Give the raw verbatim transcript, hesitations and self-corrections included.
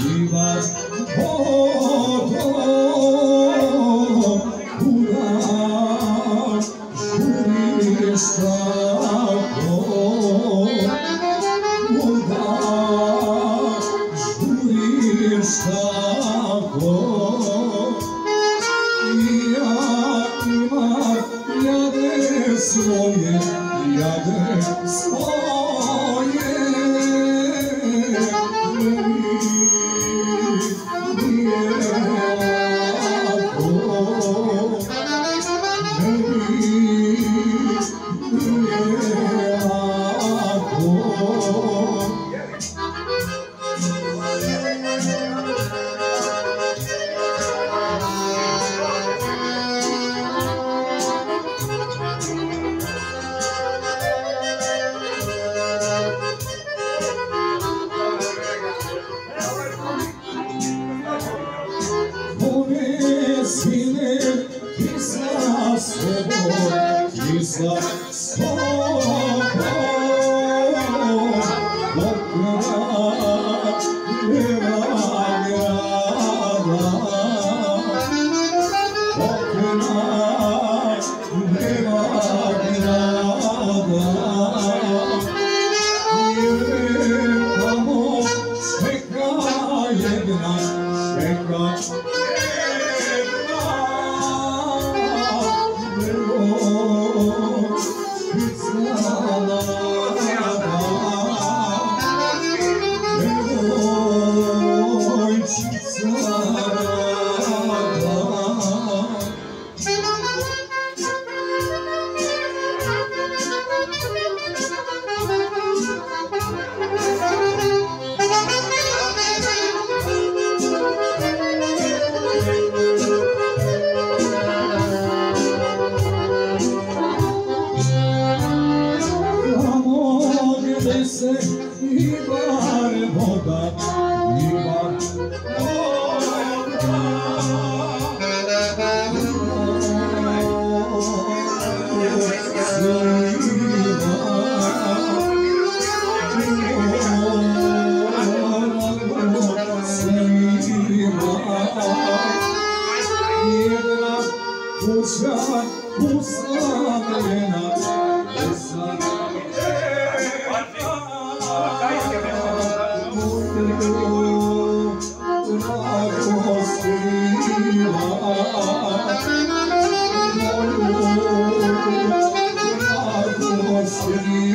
ibar vodom kuda žuriš tako, kuda žuriš tako. Ja imam jade svoje, jade svoje, nije lako, nije lako. Sine, ti sa sobom, ti sa sobom, dok grad nema grada, dok grad nema grada, jer tamo čeka jedna, čeka se ibar voda, ibar voda. Jedna kuća usamljena, Moju, moju, moju,